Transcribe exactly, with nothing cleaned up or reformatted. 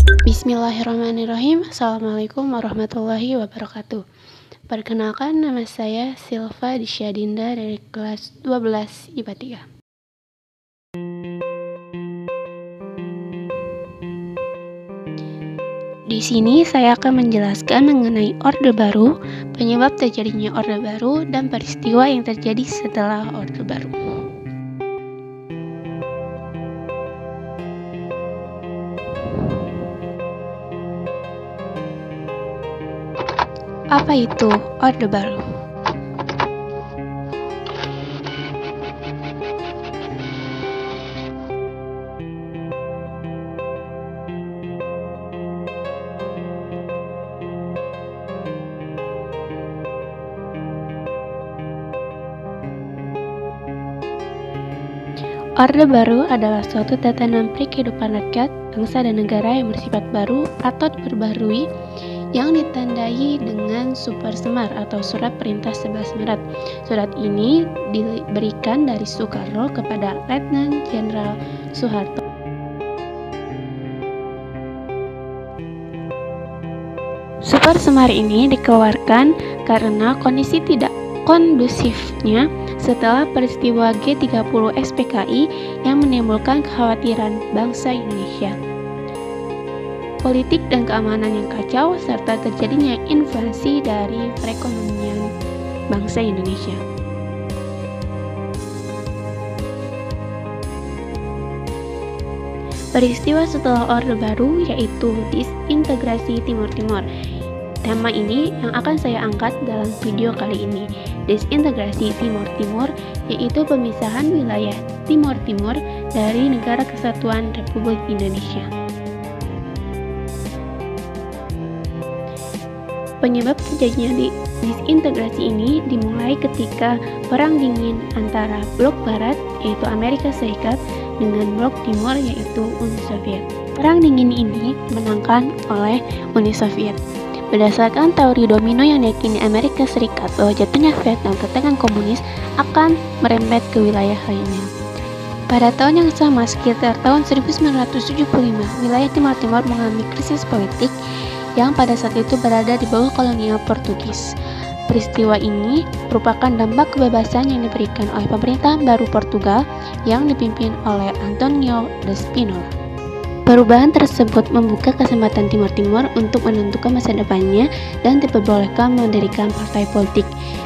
Bismillahirrahmanirrahim. Assalamualaikum warahmatullahi wabarakatuh. Perkenalkan, nama saya Silva Disyadinda dari kelas dua belas I P A tiga. Di sini saya akan menjelaskan mengenai Orde Baru, penyebab terjadinya Orde Baru, dan peristiwa yang terjadi setelah Orde Baru. Apa itu Orde Baru? Orde Baru adalah suatu tatanan kehidupan rakyat, bangsa dan negara yang bersifat baru atau diperbarui, yang ditandai dengan Super Semar atau Surat Perintah sebelas Maret. Surat ini diberikan dari Soekarno kepada Letnan Jenderal Soeharto. Super Semar ini dikeluarkan karena kondisi tidak kondusifnya setelah peristiwa G tiga puluh S P K I yang menimbulkan kekhawatiran bangsa Indonesia, politik dan keamanan yang kacau, serta terjadinya inflasi dari perekonomian bangsa Indonesia. Peristiwa setelah Orde Baru yaitu disintegrasi Timur Timur. Tema ini yang akan saya angkat dalam video kali ini. Disintegrasi Timur Timur yaitu pemisahan wilayah Timur Timur dari Negara Kesatuan Republik Indonesia. Penyebab terjadinya disintegrasi ini dimulai ketika Perang Dingin antara Blok Barat yaitu Amerika Serikat dengan Blok Timur yaitu Uni Soviet. Perang Dingin ini dimenangkan oleh Uni Soviet. Berdasarkan teori domino yang diyakini Amerika Serikat bahwa jatuhnya Vietnam ke tangan komunis akan merembet ke wilayah lainnya. Pada tahun yang sama, sekitar tahun seribu sembilan ratus tujuh puluh lima, wilayah Timur Timur mengalami krisis politik yang pada saat itu berada di bawah kolonial Portugis. Peristiwa ini merupakan dampak kebebasan yang diberikan oleh pemerintahan baru Portugal yang dipimpin oleh Antonio de Spinola. Perubahan tersebut membuka kesempatan Timur Timur untuk menentukan masa depannya dan diperbolehkan mendirikan partai politik.